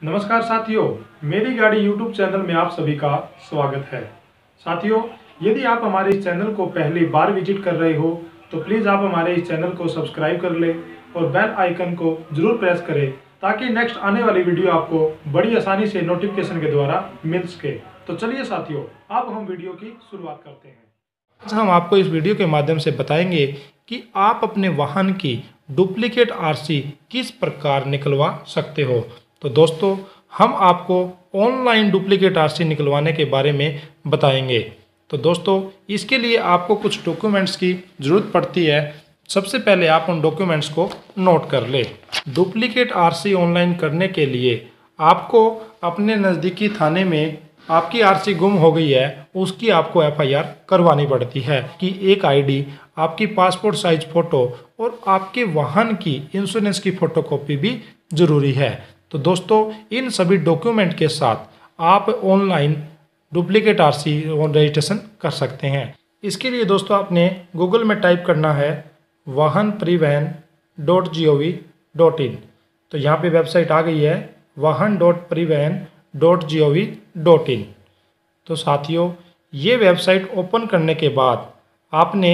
नमस्कार साथियों, मेरी गाड़ी यूट्यूब चैनल में आप सभी का स्वागत है। साथियों, यदि आप हमारे इस चैनल को पहली बार विजिट कर रहे हो तो प्लीज़ आप हमारे इस चैनल को सब्सक्राइब कर ले और बेल आइकन को जरूर प्रेस करें ताकि नेक्स्ट आने वाली वीडियो आपको बड़ी आसानी से नोटिफिकेशन के द्वारा मिल सके। तो चलिए साथियों, अब हम वीडियो की शुरुआत करते हैं। आज हम आपको इस वीडियो के माध्यम से बताएंगे कि आप अपने वाहन की डुप्लीकेट आरसी किस प्रकार निकलवा सकते हो। तो दोस्तों, हम आपको ऑनलाइन डुप्लीकेट आरसी निकलवाने के बारे में बताएंगे। तो दोस्तों, इसके लिए आपको कुछ डॉक्यूमेंट्स की ज़रूरत पड़ती है। सबसे पहले आप उन डॉक्यूमेंट्स को नोट कर ले। डुप्लीकेट आरसी ऑनलाइन करने के लिए आपको अपने नज़दीकी थाने में आपकी आरसी गुम हो गई है उसकी आपको एफआईआर करवानी पड़ती है कि एक आईडी, आपकी पासपोर्ट साइज फ़ोटो और आपके वाहन की इंश्योरेंस की फ़ोटोकॉपी भी ज़रूरी है। तो दोस्तों, इन सभी डॉक्यूमेंट के साथ आप ऑनलाइन डुप्लीकेट आरसी रजिस्ट्रेशन कर सकते हैं। इसके लिए दोस्तों आपने गूगल में टाइप करना है wahanparivahan.gov.in। तो यहाँ पे वेबसाइट आ गई है wahan.parivahan.gov.in। तो साथियों, ये वेबसाइट ओपन करने के बाद आपने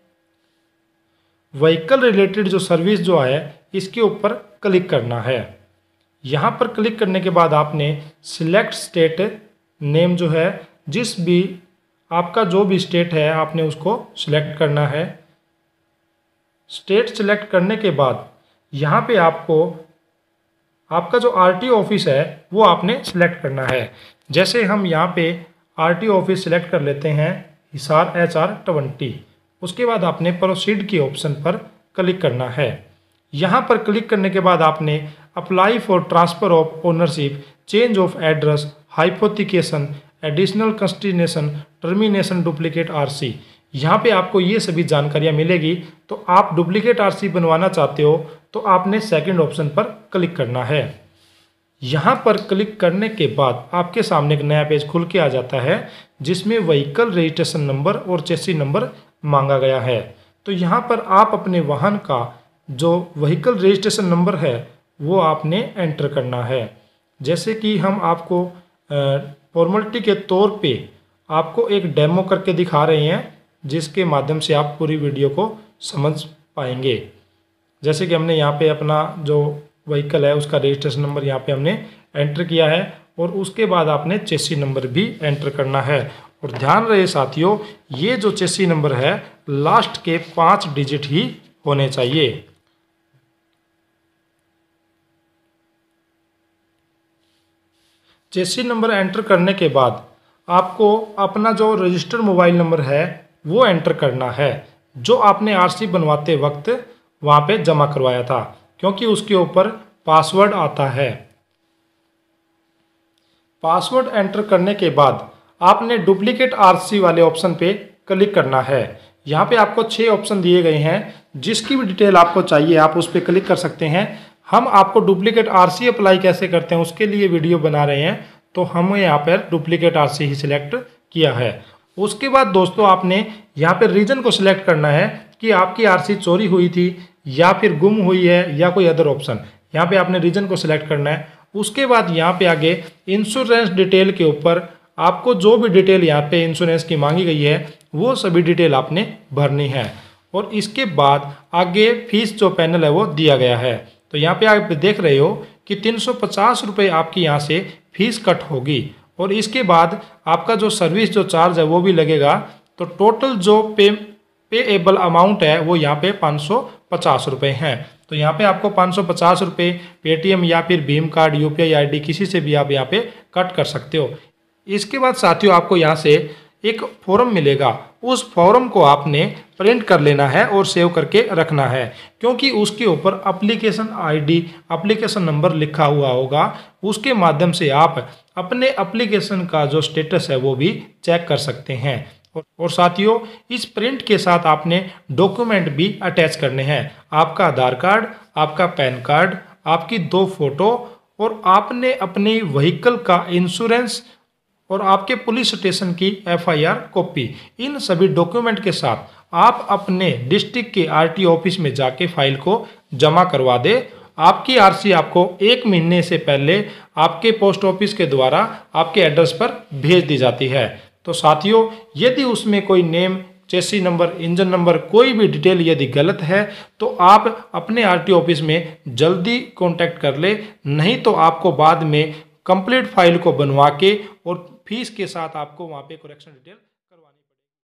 व्हीकल रिलेटेड जो सर्विस जो है इसके ऊपर क्लिक करना है। यहाँ पर क्लिक करने के बाद आपने सिलेक्ट स्टेट नेम जो है, जिस भी आपका जो भी स्टेट है आपने उसको सिलेक्ट करना है। स्टेट सिलेक्ट करने के बाद यहाँ पे आपको आपका जो आरटीओ ऑफिस है वो आपने सिलेक्ट करना है। जैसे हम यहाँ पे आरटीओ ऑफिस सिलेक्ट कर लेते हैं, हिसार HR20। उसके बाद आपने प्रोसीड की ऑप्शन पर क्लिक करना है। यहाँ पर क्लिक करने के बाद आपने apply for transfer of ownership, change of address, hypothecation, additional continuation, termination duplicate RC, यहाँ पे आपको ये सभी जानकारियाँ मिलेगी। तो आप डुप्लीकेट आरसी बनवाना चाहते हो तो आपने सेकंड ऑप्शन पर क्लिक करना है। यहाँ पर क्लिक करने के बाद आपके सामने एक नया पेज खुल के आ जाता है जिसमें व्हीकल रजिस्ट्रेशन नंबर और चेसी नंबर मांगा गया है। तो यहाँ पर आप अपने वाहन का जो व्हीकल रजिस्ट्रेशन नंबर है वो आपने एंटर करना है। जैसे कि हम आपको फॉर्मेलिटी के तौर पे आपको एक डेमो करके दिखा रहे हैं जिसके माध्यम से आप पूरी वीडियो को समझ पाएंगे। जैसे कि हमने यहाँ पे अपना जो व्हीकल है उसका रजिस्ट्रेशन नंबर यहाँ पे हमने एंटर किया है और उसके बाद आपने चेसी नंबर भी एंटर करना है। और ध्यान रहे साथियों, ये जो चेसी नंबर है लास्ट के 5 डिजिट ही होने चाहिए। चेसी नंबर एंटर करने के बाद आपको अपना जो रजिस्टर्ड मोबाइल नंबर है वो एंटर करना है जो आपने आरसी बनवाते वक्त वहाँ पे जमा करवाया था, क्योंकि उसके ऊपर पासवर्ड आता है। पासवर्ड एंटर करने के बाद आपने डुप्लीकेट आरसी वाले ऑप्शन पे क्लिक करना है। यहाँ पे आपको 6 ऑप्शन दिए गए हैं, जिसकी भी डिटेल आपको चाहिए आप उस पर क्लिक कर सकते हैं। हम आपको डुप्लीकेट आरसी अप्लाई कैसे करते हैं उसके लिए वीडियो बना रहे हैं, तो हम यहाँ पर डुप्लीकेट आरसी ही सिलेक्ट किया है। उसके बाद दोस्तों आपने यहाँ पर रीजन को सिलेक्ट करना है कि आपकी आरसी चोरी हुई थी या फिर गुम हुई है या कोई अदर ऑप्शन। यहाँ पे आपने रीजन को सिलेक्ट करना है। उसके बाद यहाँ पे आगे इंश्योरेंस डिटेल के ऊपर आपको जो भी डिटेल यहाँ पे इंश्योरेंस की मांगी गई है वो सभी डिटेल आपने भरनी है। और इसके बाद आगे फीस जो पैनल है वो दिया गया है। तो यहाँ पे आप देख रहे हो कि 350 रुपये आपकी यहाँ से फीस कट होगी और इसके बाद आपका जो सर्विस जो चार्ज है वो भी लगेगा। तो टोटल जो पेएबल अमाउंट है वो यहाँ पे 550 रुपये हैं। तो यहाँ पे आपको 550 रुपये पेटीएम या फिर भीम कार्ड, यूपीआई आईडी किसी से भी आप यहाँ पे कट कर सकते हो। इसके बाद साथियों आपको यहाँ से एक फॉर्म मिलेगा, उस फॉर्म को आपने प्रिंट कर लेना है और सेव करके रखना है, क्योंकि उसके ऊपर एप्लीकेशन आईडी, एप्लीकेशन नंबर लिखा हुआ होगा। उसके माध्यम से आप अपने एप्लीकेशन का जो स्टेटस है वो भी चेक कर सकते हैं। और साथियों, इस प्रिंट के साथ आपने डॉक्यूमेंट भी अटैच करने हैं, आपका आधार कार्ड, आपका पैन कार्ड, आपकी 2 फोटो और आपने अपने व्हीकल का इंश्योरेंस और आपके पुलिस स्टेशन की एफआईआर कॉपी। इन सभी डॉक्यूमेंट के साथ आप अपने डिस्ट्रिक्ट के आरटीओ ऑफिस में जाके फाइल को जमा करवा दे आपकी आरसी आपको 1 महीने से पहले आपके पोस्ट ऑफिस के द्वारा आपके एड्रेस पर भेज दी जाती है। तो साथियों, यदि उसमें कोई name, chassis number, engine number, कोई भी डिटेल यदि गलत है तो आप अपने आरटीओ ऑफिस में जल्दी कांटेक्ट कर ले, नहीं तो आपको बाद में कंप्लीट फाइल को बनवा के और फीस के साथ आपको वहाँ पे करेक्शन डिटेल